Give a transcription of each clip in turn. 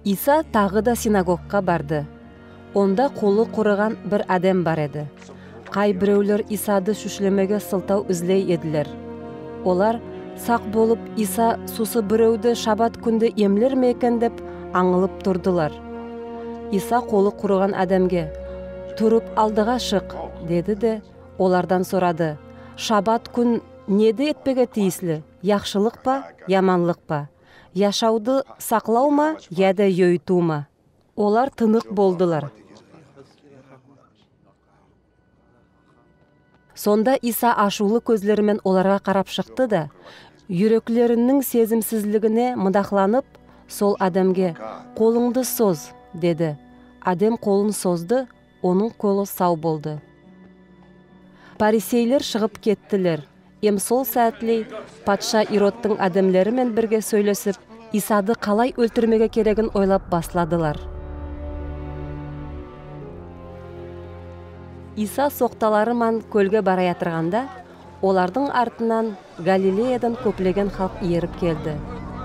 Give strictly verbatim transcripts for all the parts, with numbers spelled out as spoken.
Иса тағы да синагогқа барды. Онда қолы құрыған бір адам бар еді. Қай біреулер Исады шүшлемеге сылтау үзлей еділер. Олар сақ болып Иса сусы біреуді шабат күнді емлер ме екен деп аңылып тұрдылар. Иса қолы құрыған адамге «Тұрып алдыға шық» деді де олардан сұрады: «Шабат күн неде етпеге тиіслі? Яқшылық па, яманлық па? Яшауды сақлау ма, яда йойту ма?» Олар тынық болдылар. Сонда Иса ашулы көзлерімен оларға қарап шықты да, жүректерінің сезімсізлігіне мадақланып, сол адамге «Қолыңды соз» деді. Адам қолын созды, оның қолы сау болды. Парисейлер шығып кеттілер. Ем сол сәтлей патша Иродтың адамларымен бірге сөйлесіп, Исады қалай өлтірмеге керегін ойлап басладылар. Иса соқталарыман көлге бара жатырғанда, олардың артынан Галилеядан көплеген халық еріп келді.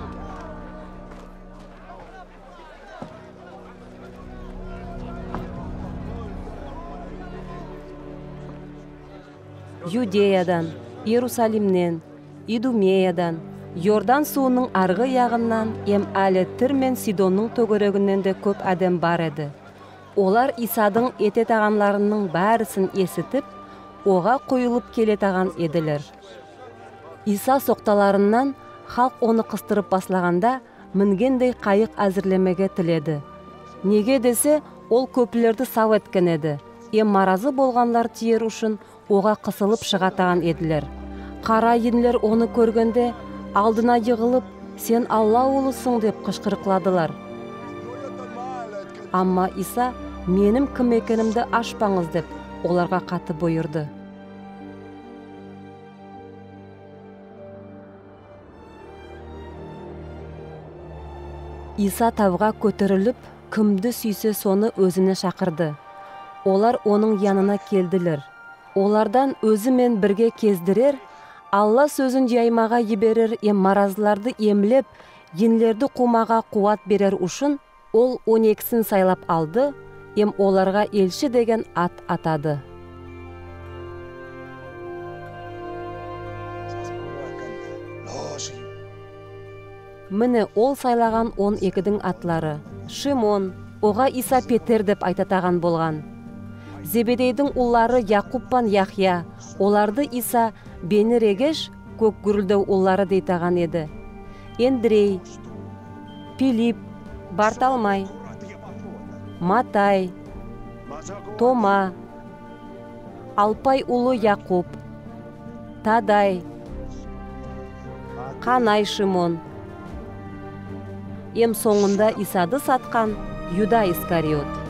Юдеядан, Иерусалимнен, Идумеядан, Йордан суының арғы яғынан, ем әлі Тир мен Сидонның төгірегінен де көп адам бар еді. Олар Исадың ете тағанларының бәрісін есітіп, оға қойылып келе таған еділер. Иса соқталарынан халық оны қыстырып баслағанда, мінгендей қайық әзірлемеге тіледі. Неге десе, ол көпілерді сау еткен еді. Ем маразы болғанлар тиер үшін оға қысылып шығатаған еділер. Қара енлер оны көргенде алдына жығылып, «Сен Алла ұлысың» деп қышқырықладылар. Амма Иса «Менім кім екенімді ашпаңыз» деп оларға қаты бұйырды. Иса тауға көтеріліп, кімді сүйсе соны өзіне шақырды. Олар оның янына келділер. Олардан өзімен бірге кездірер, Алла сөзін жаймаға еберер, ем маразыларды емлеп, енлерді қумаға қуат берер үшін, ол он екісін сайлап алды, ем оларға елші деген ат атады. Міне ол сайлаған он екінің атлары. Шимон, оға Иса Петер деп айтатаған болған. Зебедейдің ұллары Яқуппан Яхия, оларды Иса Бені Регеш көк гүрілдеу ұллары дейтаған еді. Эндрей, Пилип, Барталмай, Матай, Тома, Алпай ұлы Яқуп, Тадай, Қанай Шимон. Ем соңында Исады сатқан Юда Искариот.